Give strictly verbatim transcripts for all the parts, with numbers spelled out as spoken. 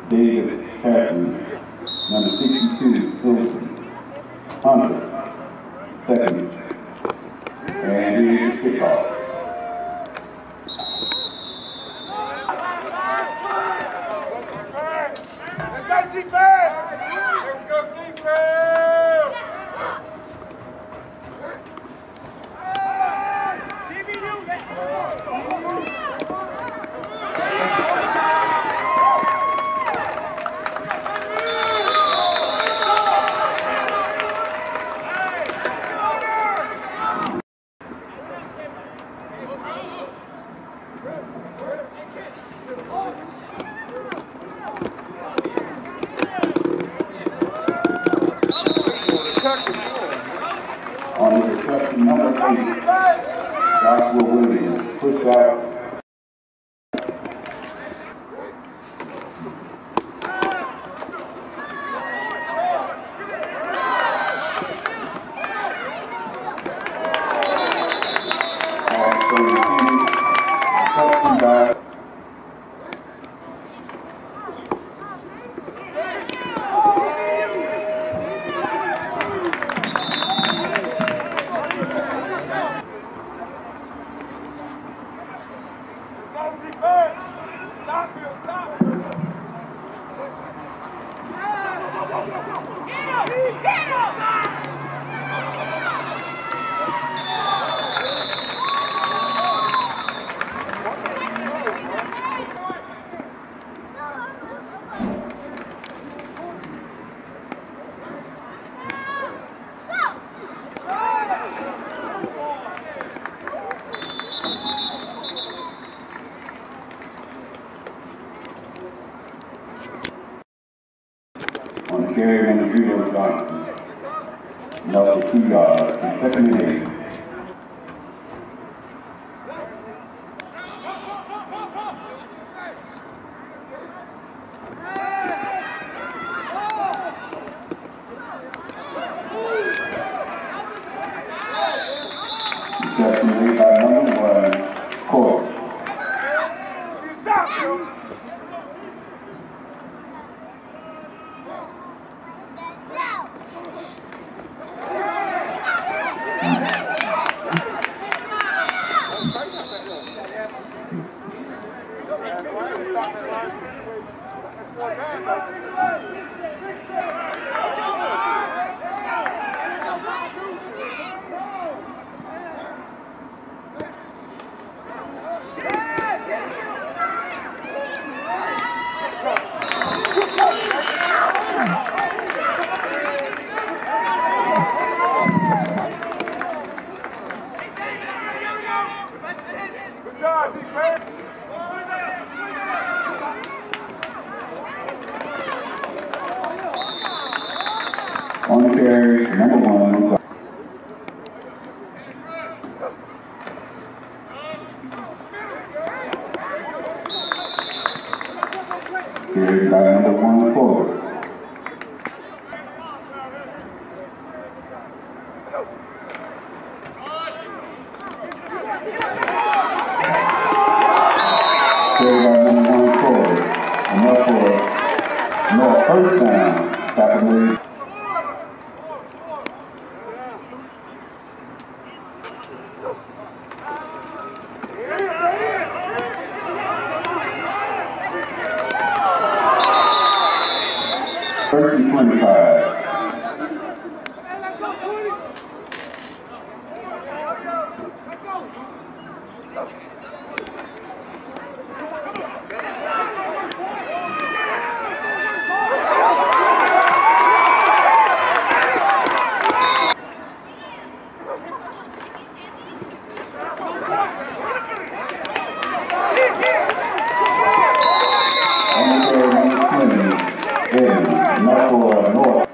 David Harrison, number sixty-two, Wilson, Hunter, second, and here's the kickoff. Let's go defense! Let's go defense! On the reception, number eight, Joshua Williams, push back. On the carry, number three, David Johnson, number two yards, second and eight. Reception made by number one, Court. On the carry, number one. Carried by number one forward. Carried by number one forward. Enough for no first down. Stop and lead. First and twenty-five. On the carry, number twenty, Eddie, North.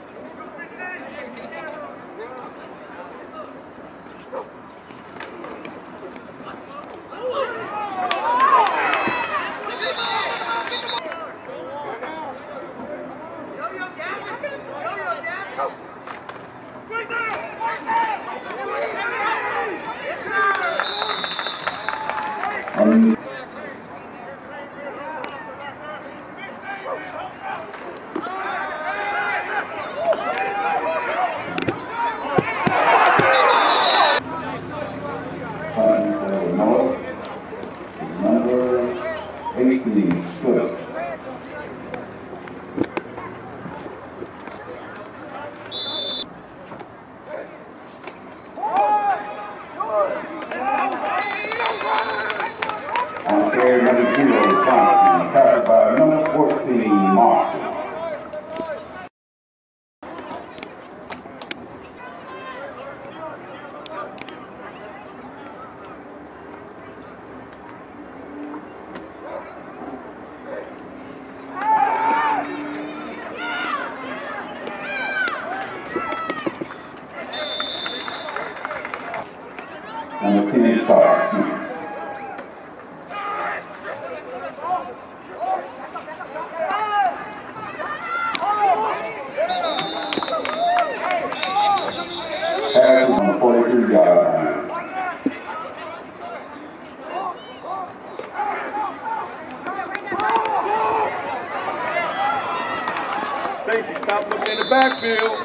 Tracy, stop looking in the backfield.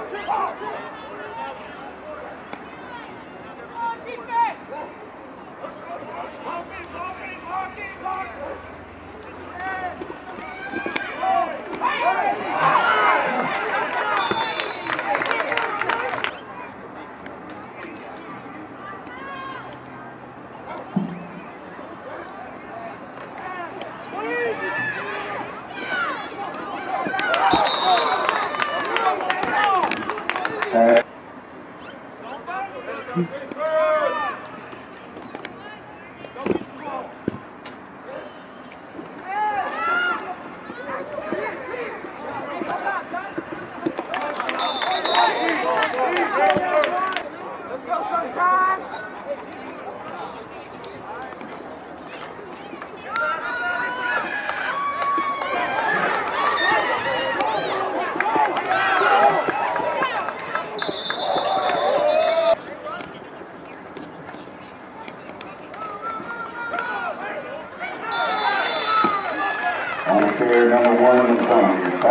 Player number one in the front.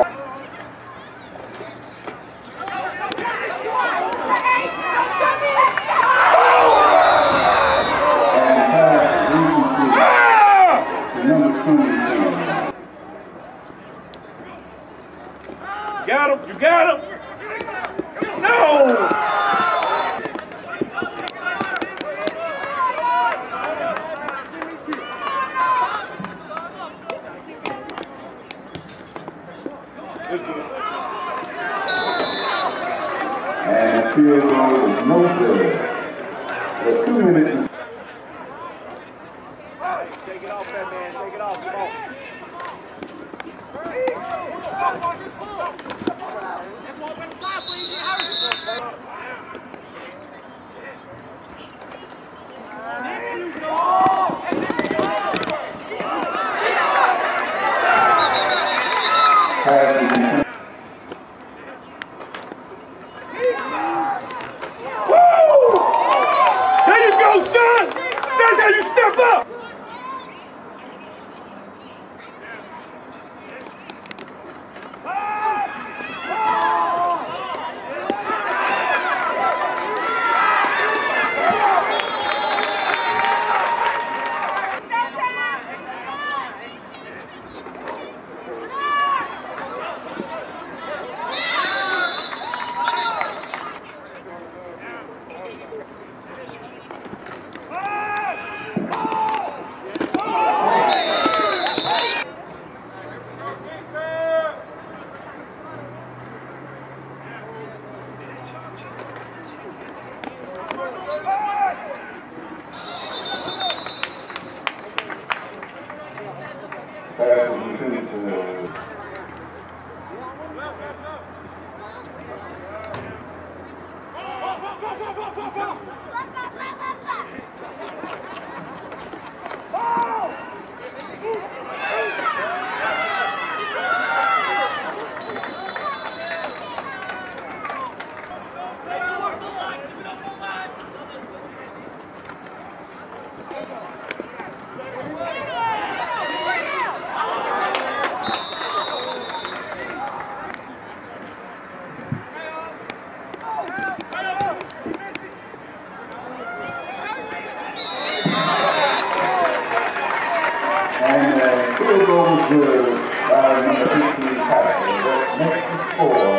Got him, you got him. No! And the field goal is no good. For two minutes. Take it off that man, take it off, come on. There you go, son! That's how you step up! And uh, field goal is good by number fifteen, Patrick. Next to score.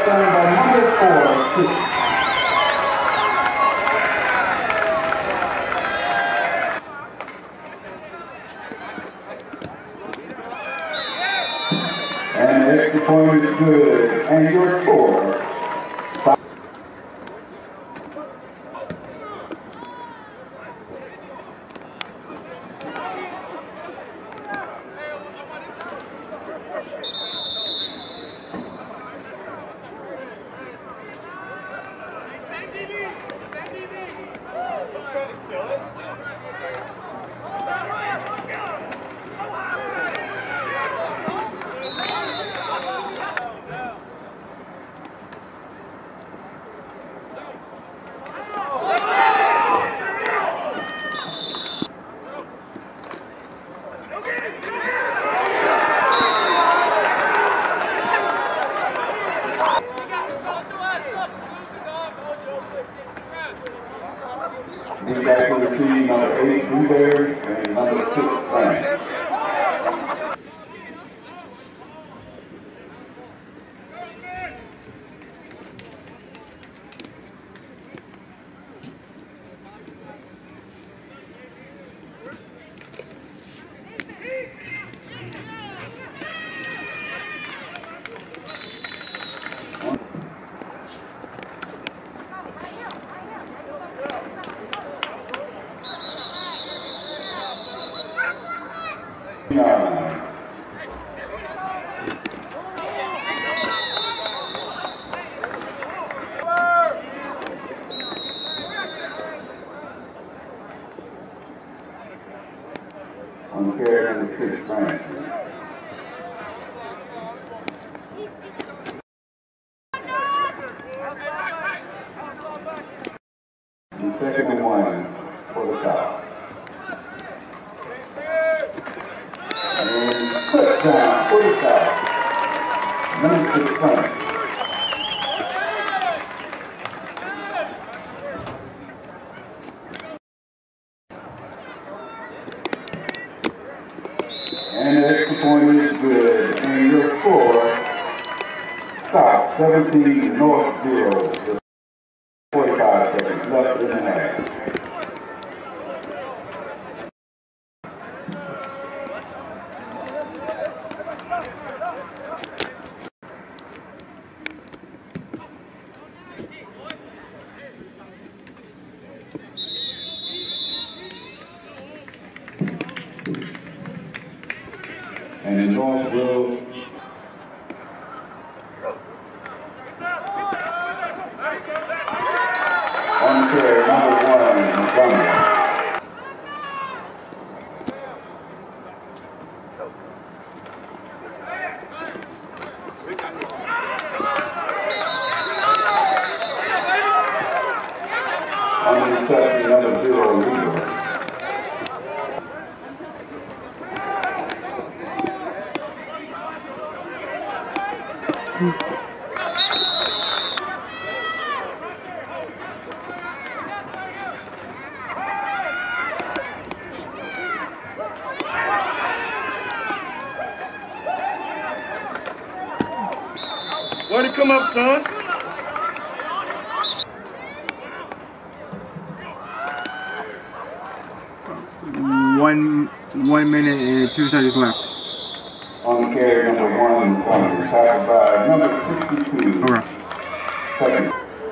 represented by number four, six. And the extra point is good. And your score. We're back with the team number eight, Blueberry, and number six, France. On the carry number six, France. The second one for the top. And touchdown for the top. Number six, France. And the extra point is good. And your score, stop, seventeen, North zero. forty-five seconds left in the half. And in North will on the carry, number one, Montgomery. On the reception, number zero, Leader. Where'd it come up, son? One one minute and two seconds left. On the carry, number one, Montgomery. Tackled by number sixty-two. Okay. Second.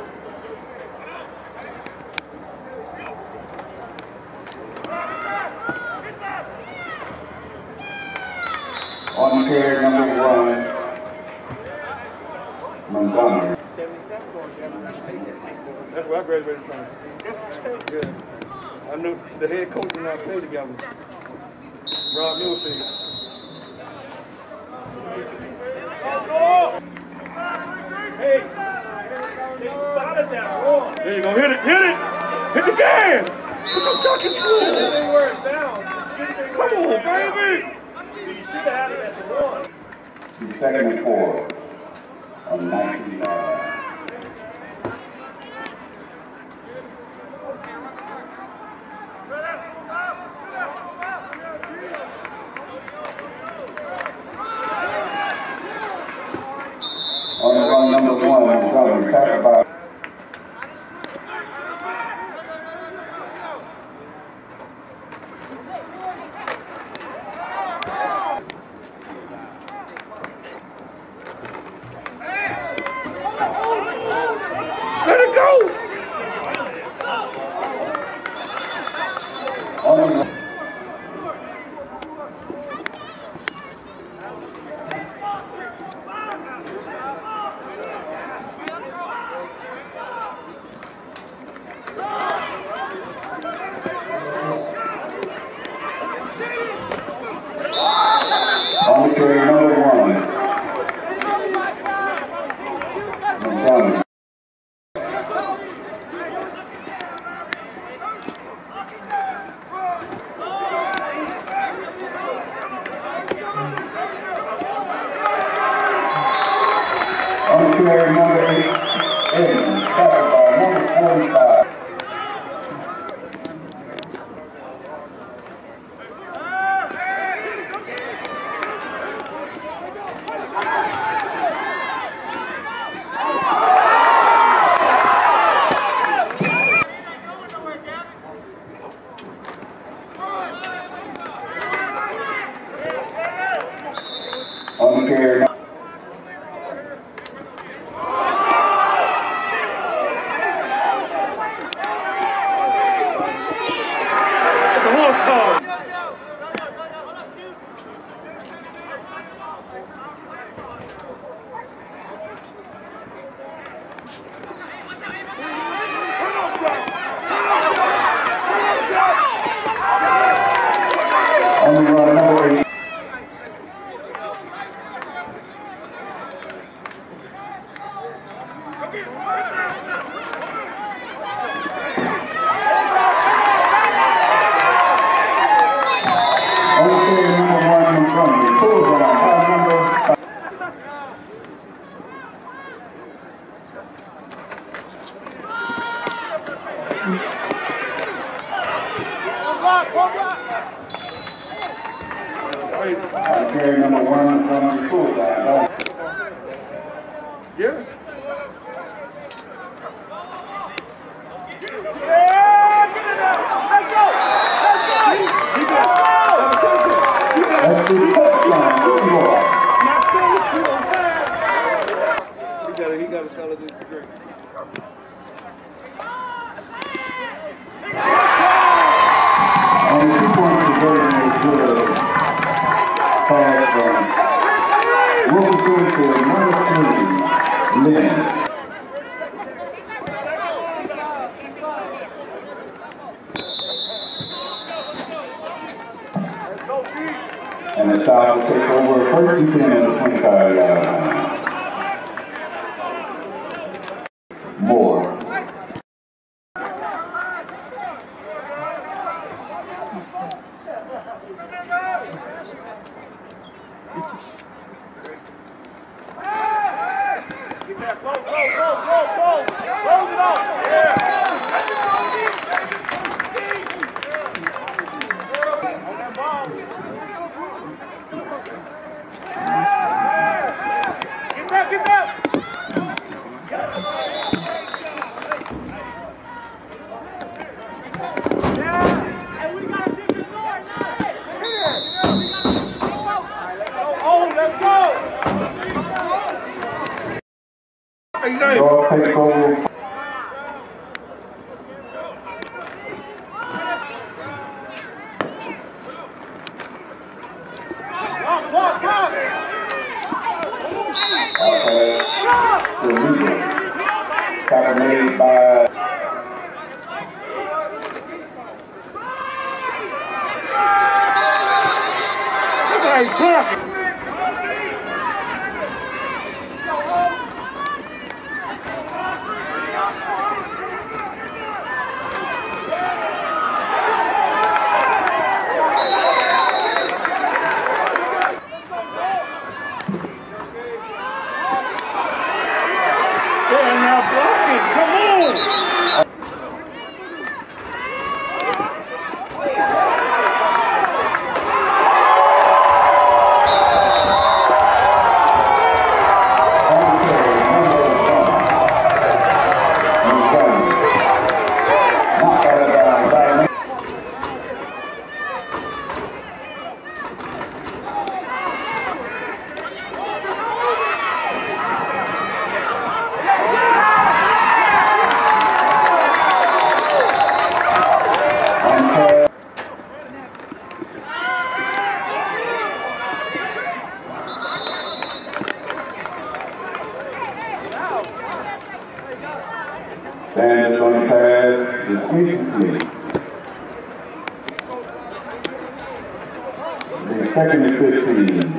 On the carry, number one, Montgomery. That's where I graduated from. Good. I knew the head coach and I played together. Rob Newfield. Hey, they spotted that ball. There you go. Hit it. Hit it. Hit the gas. What you talking about? They were down. Come on, baby. You should have had it at the one. Second and four on ninety-nine. On the run, number one, Montgomery, tackled by Let it go! on the on the carry number one, Montgomery. On the carry number eight, Edmonds, tackled by number forty-five. On the carry number The horse call. on the run number eight. On the carry number one, Montgomery, pulls on by number five. On the carry number one, Montgomery, pulls on. Yes? That's the touchdown, good ball. He got a, he got a solid degree. On the two-point conversion is good. Pass from Wilson to number three, Lynn. And the South will take over first and ten at the twenty-five yard line. More. Get that, go, go, go, go, go! Close it off! Yeah! On that ball! Get back, get back! Yeah! Hey, we gotta dig the door now! Here! We gotta dig the door! Oh, let's go! Ball take over. Block, block, block! Pass to Leader. Tackle made by Somebody's blocking! They're now blocking. Come on. incomplete. The second and fifteen.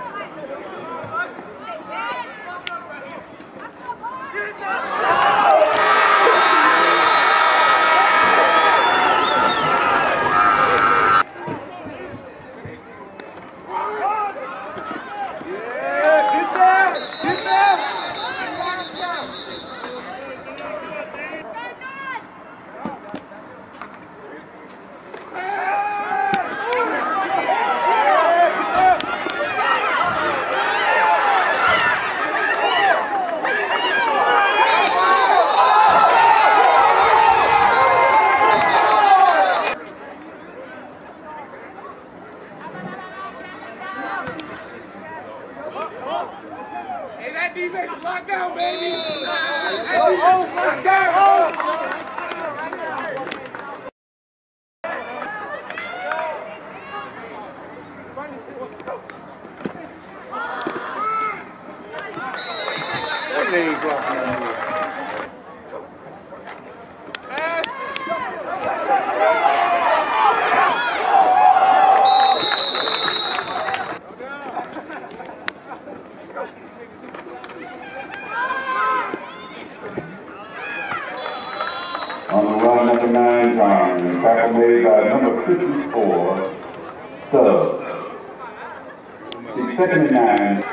On the run, number nine, John, and tackle made by number fifty-four, Sub. The second and nine.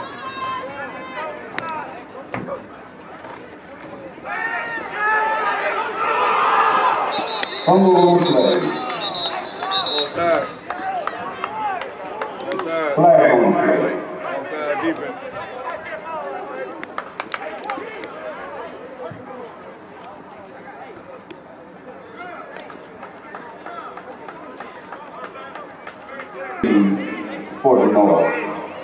Fumble on the play. Offside. Offside. Flag on the play. Offside defense. For the North.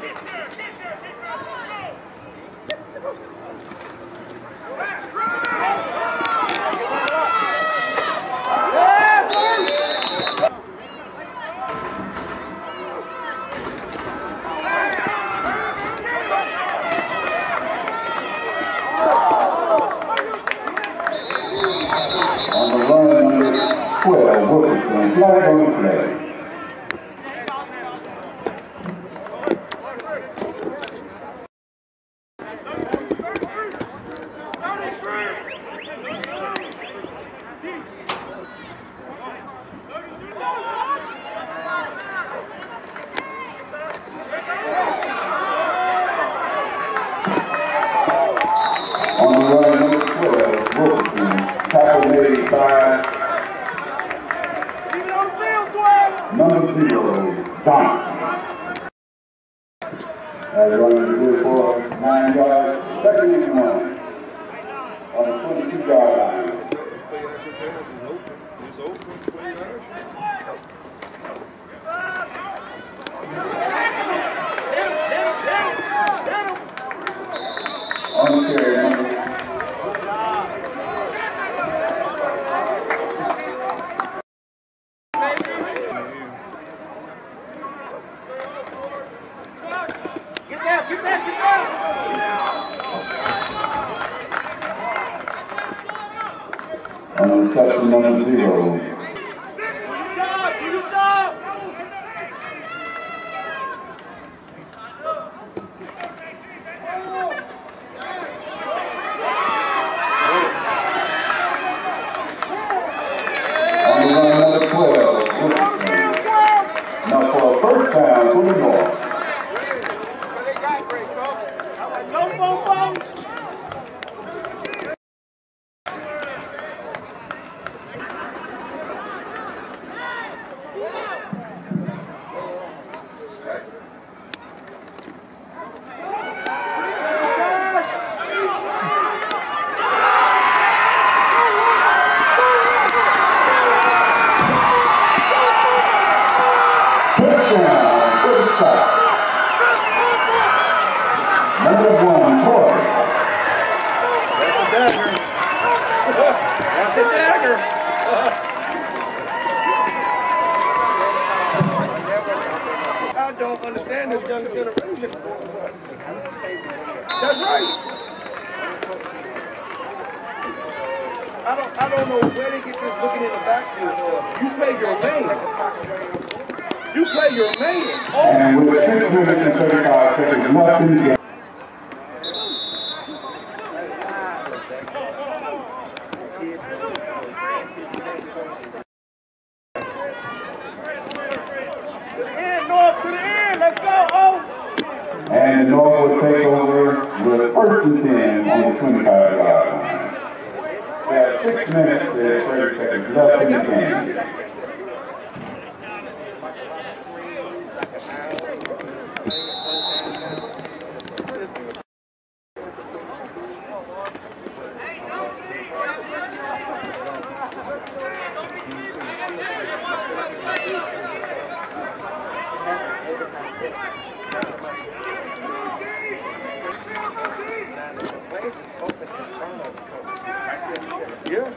On the run, number twelve, Wilkerson, flag on the play. On the run, number twelve, Wilkerson, tackle made by number zero, Johnson. As running good for nine yards, second and one on the twenty-two yard line. On the carry, number on the reception, number zero. On the run, number twelve, now for a first down, for the North. Number one, Corey. That's a dagger. That's a dagger. I don't understand this younger generation. That's right. I don't, I don't don't know where they get this looking in the backfield stuff. You play your man. You play your man. Oh. And with six minutes and thirty-five seconds left in the game. And the North will take over with first and ten on the twenty-five yard line. We have six minutes and thirty seconds left in the game. Yeah.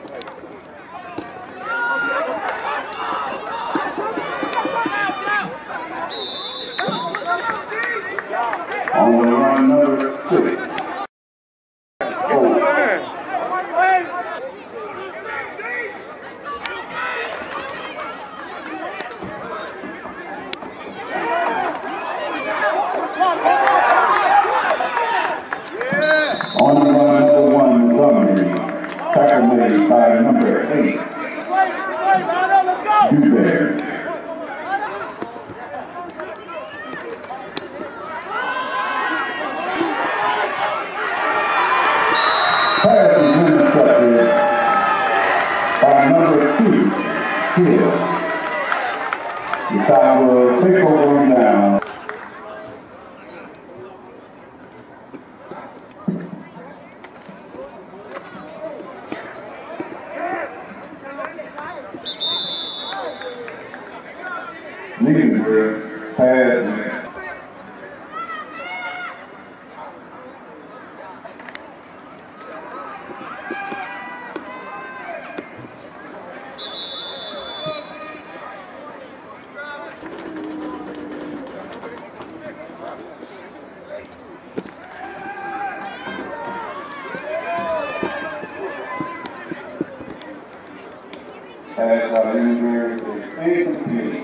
On the run, number six. On the run, number one, Montgomery. Tackle made by number eight. Dewberry. Pass is intercepted by number two, Hill. The side will take over and down. Lingenberg pass. Pass by Lingenberg is incomplete.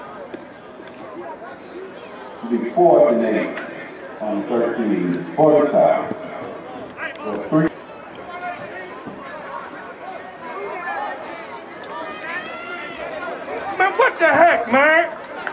Be fourth and eight on thirteen, forty-five. So three. Man, what the heck, man?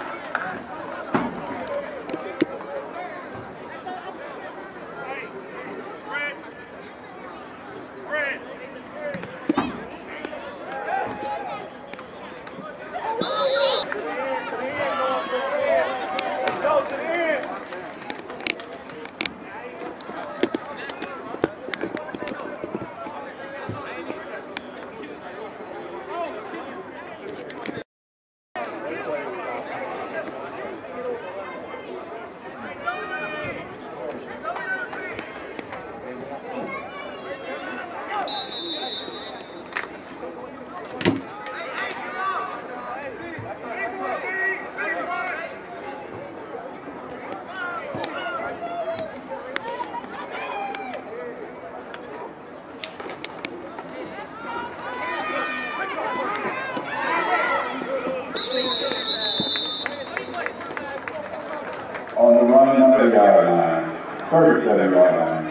On the run, number yard line, thirty-seven yard line.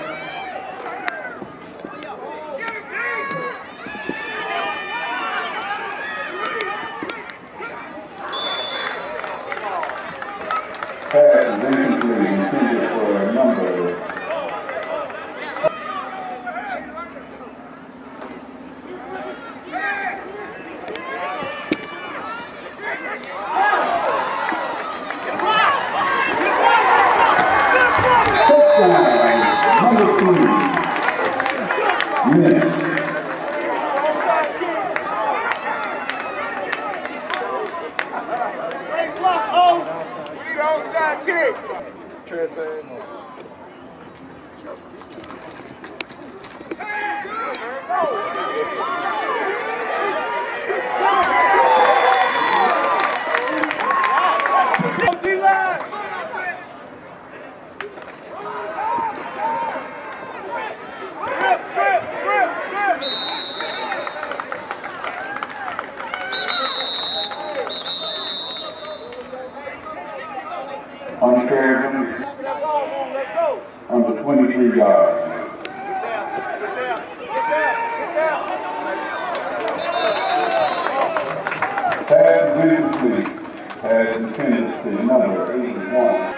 Pass is incomplete, intended for a number. Number three, Minute. Onside kick. On carry, under twenty-three yards. Pass is incomplete. Pass intended to number eighty-one.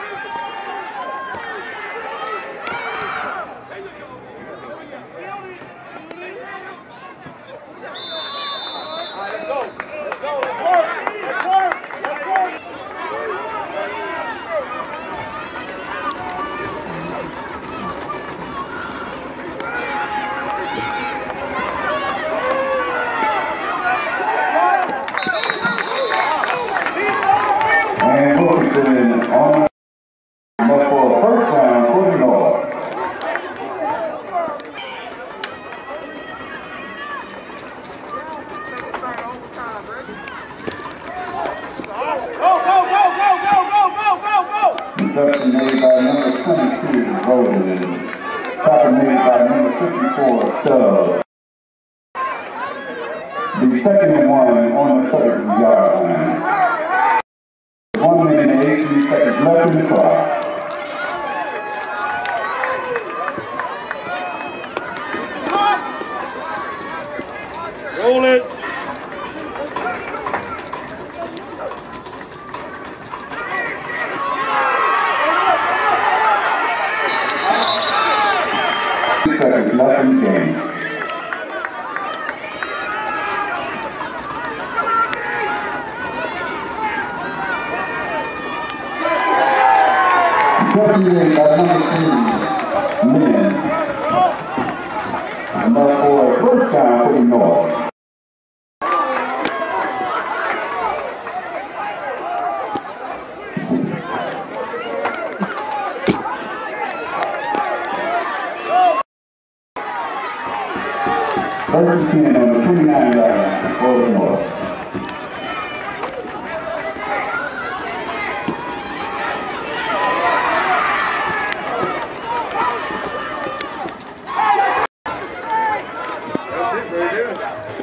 Reception made by number twenty-two, Rosen. Tackle made by number fifty-four, Stubbs. The second and one on the third yard line. One minute and eighteen seconds left in the clock. Roll it. Seconds left in the game. Reception by number two, Lynn. Enough for a first down for the North. First and ten on the twenty-nine yards for the North. That's it right there.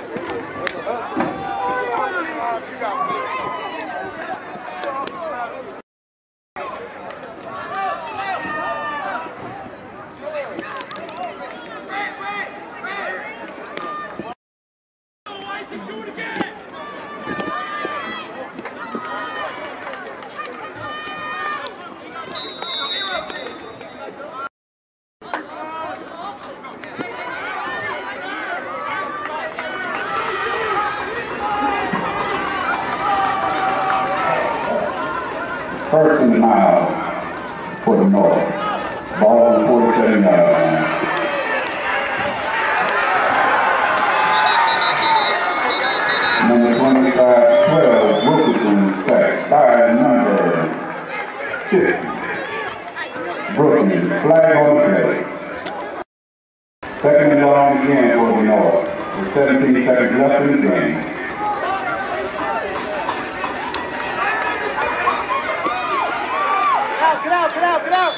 First and mile for the North. Ball on the forty-seven yard line. Number twenty-five, twelve, Wilkerson, sacked by number fifty. Brooklyn, flag on the play. Second and long again for the North. With seventeen seconds left in the game. Get out, get out, get out!